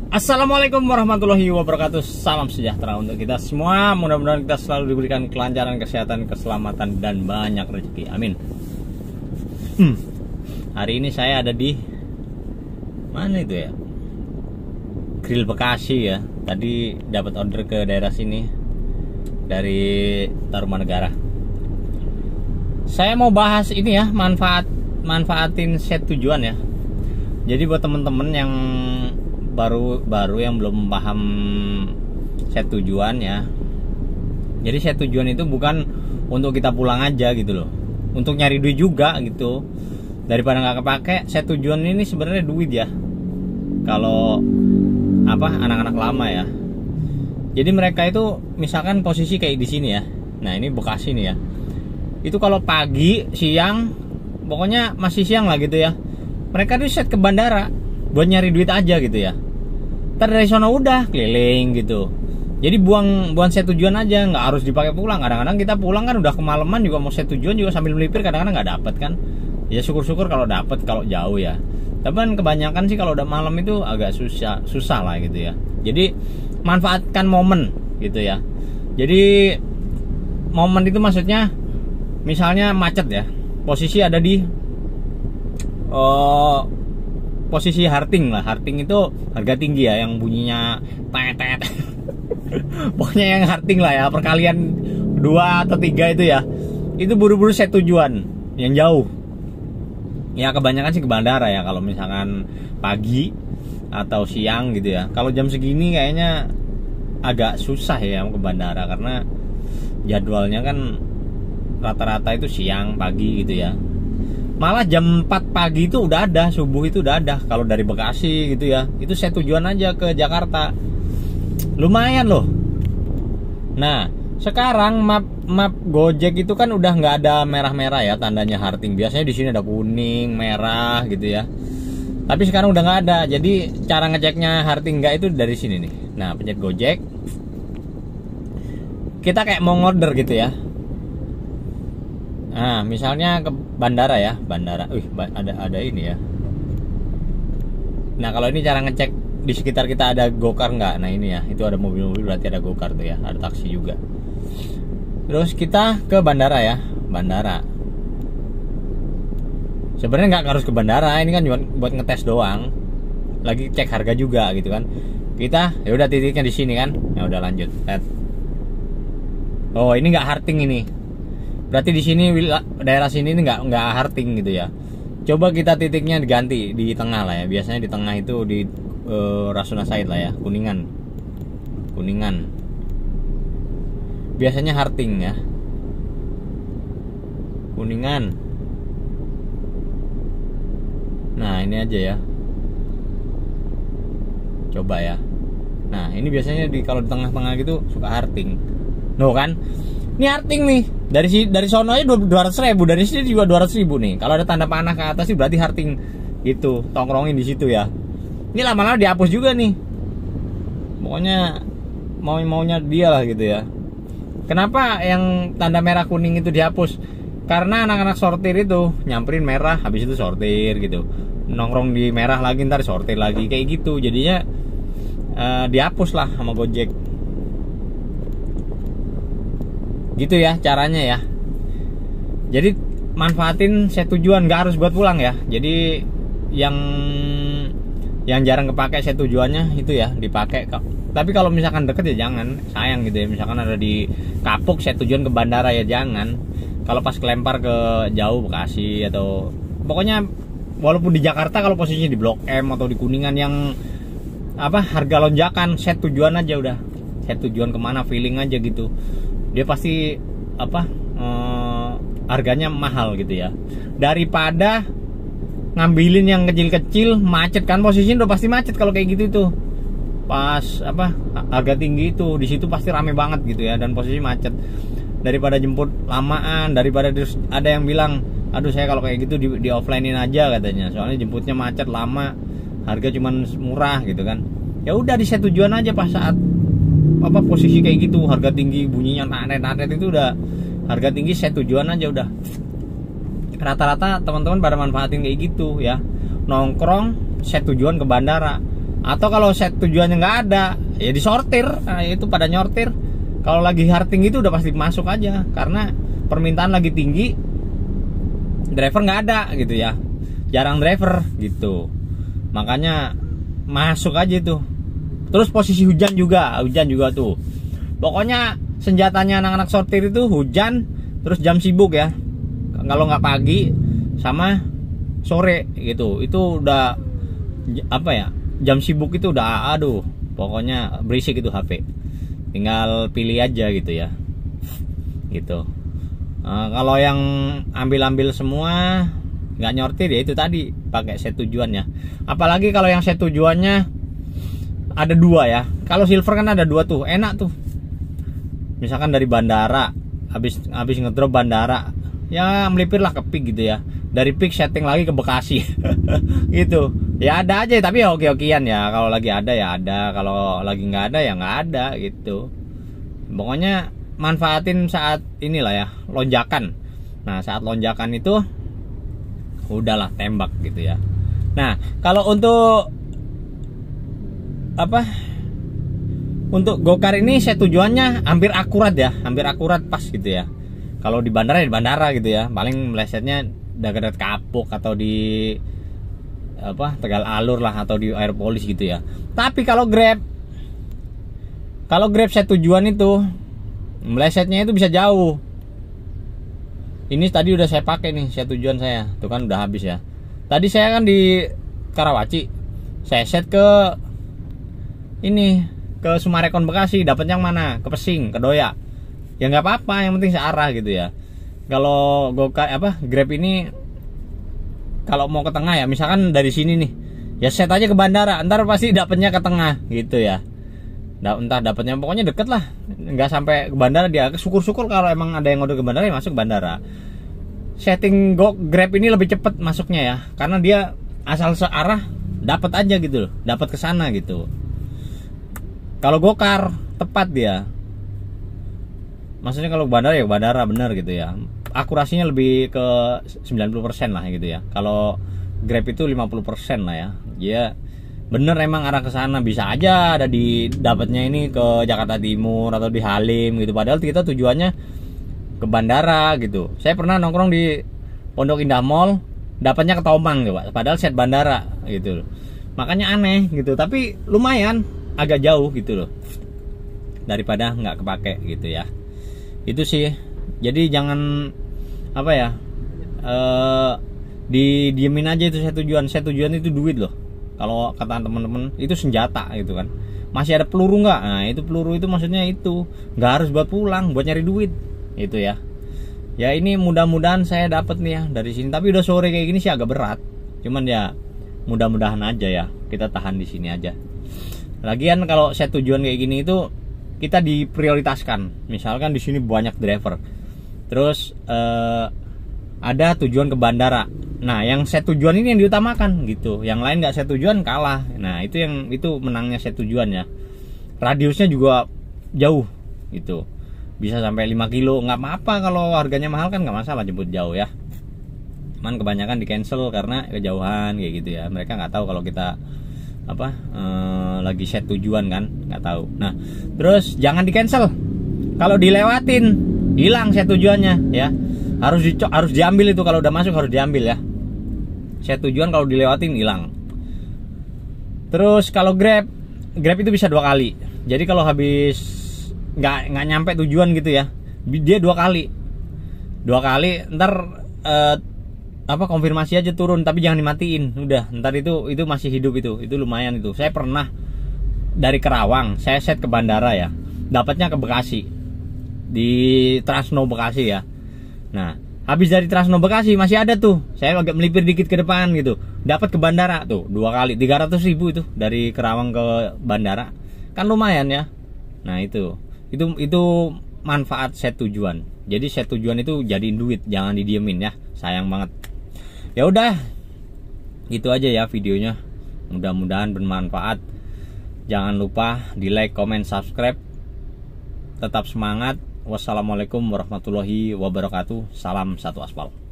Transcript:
Assalamualaikum warahmatullahi wabarakatuh. Salam sejahtera untuk kita semua. Mudah-mudahan kita selalu diberikan kelancaran, kesehatan, keselamatan, dan banyak rezeki. Amin. Hari ini saya ada di mana itu ya? Grill Bekasi ya. Tadi dapat order ke daerah sini dari Tarumanegara. Saya mau bahas ini ya, manfaatin set tujuan ya. Jadi buat temen-temen yang baru yang belum paham set tujuan ya. Jadi set tujuan itu bukan untuk kita pulang aja gitu loh, untuk nyari duit juga gitu. Daripada nggak kepake, set tujuan ini sebenarnya duit ya. Kalau anak-anak lama ya. Jadi mereka itu misalkan posisi kayak di sini ya. Nah ini Bekasi nih ya. Itu kalau pagi, siang, pokoknya masih siang lah gitu ya. Mereka tuh set ke bandara buat nyari duit aja gitu ya. Ntar dari sana udah keliling gitu. Jadi buang set tujuan aja, nggak harus dipakai pulang. Kadang-kadang kita pulang kan udah kemalaman juga mau set tujuan juga sambil melipir, kadang-kadang nggak dapet kan. Ya syukur-syukur kalau dapet, kalau jauh ya. Tapi kan kebanyakan sih kalau udah malam itu agak susah lah gitu ya. Jadi manfaatkan momen gitu ya. Jadi momen itu maksudnya misalnya macet ya. Posisi ada di posisi Harting lah. Harting itu harga tinggi ya, yang bunyinya tet. Pokoknya yang Harting lah ya, perkalian 2 atau 3 itu ya. Itu buru-buru set tujuan yang jauh. Ya kebanyakan sih ke bandara ya kalau misalkan pagi atau siang gitu ya. Kalau jam segini kayaknya agak susah ya ke bandara karena jadwalnya kan rata-rata itu siang pagi gitu ya. Malah jam 4 pagi itu udah ada, subuh itu udah ada. Kalau dari Bekasi gitu ya, itu saya tujuan aja ke Jakarta. Lumayan loh. Nah, sekarang map Gojek itu kan udah nggak ada merah-merah ya tandanya Harting. Biasanya di sini ada kuning, merah gitu ya. Tapi sekarang udah nggak ada. Jadi cara ngeceknya Harting nggak itu dari sini nih. Nah, pencet Gojek. Kita kayak mau order gitu ya. Nah, misalnya ke bandara ya, bandara. Ada ini ya. Nah, kalau ini cara ngecek di sekitar kita ada gokar nggak? Nah, ini ya, itu ada mobil-mobil berarti ada gokar tuh ya, ada taksi juga. Terus kita ke bandara ya, bandara. Sebenarnya nggak harus ke bandara, ini kan cuma buat ngetes doang. Lagi cek harga juga gitu kan. Kita ya udah titiknya di sini kan. Ya udah lanjut. Oh, ini nggak Harting ini. Berarti di sini daerah sini ini nggak Harting gitu ya. Coba kita titiknya diganti di tengah lah ya. Biasanya di tengah itu di Rasuna Said lah ya, Kuningan. Biasanya Harting ya. Kuningan. Nah, ini aja ya. Coba ya. Nah, ini biasanya kalau di tengah-tengah gitu suka Harting. No kan? Ini Harting nih. Dari sono aja 200.000, dari sini juga 200.000 nih. Kalau ada tanda panah ke atas sih berarti Harting gitu. Tongkrongin di situ ya. Ini lama-lama dihapus juga nih. Pokoknya maunya dia lah gitu ya. Kenapa yang tanda merah kuning itu dihapus? Karena anak-anak sortir itu nyamperin merah, habis itu sortir gitu. Nongkrong di merah lagi, ntar sortir lagi kayak gitu. Jadinya dihapus lah sama Gojek. Gitu ya caranya ya. Jadi manfaatin set tujuan, nggak harus buat pulang ya. Jadi yang jarang kepake set tujuannya itu ya dipakai. Tapi kalau misalkan deket ya jangan, sayang gitu ya. Misalkan ada di Kapuk set tujuan ke bandara ya jangan. Kalau pas kelempar ke jauh Bekasi atau pokoknya walaupun di Jakarta, kalau posisinya di Blok M atau di Kuningan yang harga lonjakan, set tujuan aja udah. Set tujuan kemana, feeling aja gitu. Dia pasti harganya mahal gitu ya. Daripada ngambilin yang kecil-kecil macet kan, posisinya udah pasti macet kalau kayak gitu tuh. Pas harga tinggi itu di situ pasti rame banget gitu ya, dan posisi macet. Daripada jemput lamaan, daripada terus ada yang bilang, aduh saya kalau kayak gitu di offline-in aja katanya. Soalnya jemputnya macet lama, harga cuman murah gitu kan. Ya udah di set tujuan aja pas saat posisi kayak gitu, harga tinggi bunyinya nanet itu udah harga tinggi, set tujuan aja udah. Rata-rata teman-teman pada manfaatin kayak gitu ya. Nongkrong set tujuan ke bandara. Atau kalau set tujuannya nggak ada, ya disortir. Nah, itu pada nyortir. Kalau lagi harting itu udah pasti masuk aja, karena permintaan lagi tinggi, driver nggak ada gitu ya, jarang driver gitu, makanya masuk aja itu. Terus posisi hujan juga tuh. Pokoknya senjatanya anak-anak sortir itu hujan, terus jam sibuk ya. Kalau nggak pagi sama sore gitu, itu udah apa ya? Jam sibuk itu udah aduh, pokoknya berisik itu HP. Tinggal pilih aja gitu ya. Gitu. Kalau yang ambil semua nggak nyortir ya itu tadi pakai set tujuannya. Apalagi kalau yang set tujuannya ada 2 ya. Kalau silver kan ada 2 tuh, enak tuh. Misalkan dari bandara, habis ngedrop bandara, ya melipir lah ke Peak gitu ya. Dari Peak setting lagi ke Bekasi. Gitu. Ya ada aja, tapi ya oke-okean ya. Kalau lagi ada ya ada, kalau lagi nggak ada ya nggak ada gitu. Pokoknya manfaatin saat inilah ya, lonjakan. Nah, saat lonjakan itu udahlah tembak gitu ya. Nah, kalau untuk apa? Untuk gokar ini saya tujuannya hampir akurat ya, hampir akurat pas gitu ya. Kalau di bandara gitu ya, paling melesetnya dekat kapuk atau di apa Tegal Alur lah, atau di Airpolis gitu ya. Tapi kalau Grab saya tujuan itu melesetnya itu bisa jauh. Ini tadi udah saya pakai nih saya tujuan saya, tuh kan udah habis ya. Tadi saya kan di Karawaci, saya set ke ini, ke Sumarekon Bekasi, dapatnya yang mana? Ke Pesing, ke Doya. Ya nggak apa-apa, yang penting searah gitu ya. Kalau Grab ini kalau mau ke tengah ya, misalkan dari sini nih, ya set aja ke bandara, ntar pasti dapatnya ke tengah gitu ya. Entah dapatnya pokoknya deket lah, nggak sampai ke bandara dia. Syukur-syukur kalau emang ada yang ngode ke bandara ya masuk ke bandara. Setting Grab ini lebih cepet masuknya ya, karena dia asal searah dapat aja gitu loh, dapat ke sana gitu. Kalau gokar tepat dia, maksudnya kalau bandara ya bandara bener gitu ya, akurasinya lebih ke 90% lah gitu ya. Kalau Grab itu 50% lah ya. Dia bener emang arah ke sana, bisa aja ada di dapatnya ini ke Jakarta Timur atau di Halim gitu, padahal kita tujuannya ke bandara gitu. Saya pernah nongkrong di Pondok Indah Mall, dapatnya ke Tomang gitu, padahal set bandara gitu. Makanya aneh gitu, tapi lumayan agak jauh gitu loh, daripada nggak kepake gitu ya. Itu sih. Jadi jangan apa ya, didiemin aja itu saya tujuan itu duit loh. Kalau kata teman-teman itu senjata gitu kan. Masih ada peluru nggak? Nah itu peluru itu maksudnya itu nggak harus buat pulang, buat nyari duit itu ya. Ya ini mudah-mudahan saya dapat nih ya dari sini. Tapi udah sore kayak gini sih agak berat. Cuman ya mudah-mudahan aja ya, kita tahan di sini aja. Lagian kalau saya tujuan kayak gini itu kita diprioritaskan. Misalkan di sini banyak driver, terus ada tujuan ke bandara. Nah, yang saya tujuan ini yang diutamakan gitu. Yang lain nggak saya tujuan kalah. Nah, itu menangnya saya tujuan ya. Radiusnya juga jauh gitu. Bisa sampai 5 kilo, nggak apa-apa kalau harganya mahal kan nggak masalah jemput jauh ya. Cuman kebanyakan di cancel karena kejauhan kayak gitu ya. Mereka nggak tahu kalau kita lagi set tujuan kan, nggak tahu. Nah, terus jangan di cancel. Kalau dilewatin hilang set tujuannya ya. Harus diambil itu, kalau udah masuk harus diambil ya. Set tujuan kalau dilewatin hilang. Terus kalau Grab itu bisa 2 kali. Jadi kalau habis nggak nyampe tujuan gitu ya, dia 2 kali. 2 kali ntar konfirmasi aja turun, tapi jangan dimatiin. Udah, ntar itu masih hidup itu lumayan itu. Saya pernah dari Kerawang, saya set ke bandara ya, dapatnya ke Bekasi, di Transno Bekasi ya. Nah, habis dari Transno Bekasi masih ada tuh, saya agak melipir dikit ke depan gitu, dapat ke bandara tuh 2 kali, 300.000 itu dari Kerawang ke bandara, kan lumayan ya. Nah itu manfaat set tujuan. Jadi set tujuan itu jadiin duit, jangan didiemin ya, sayang banget. Ya udah, gitu aja ya videonya. Mudah-mudahan bermanfaat. Jangan lupa di like, comment, subscribe. Tetap semangat. Wassalamualaikum warahmatullahi wabarakatuh. Salam satu aspal.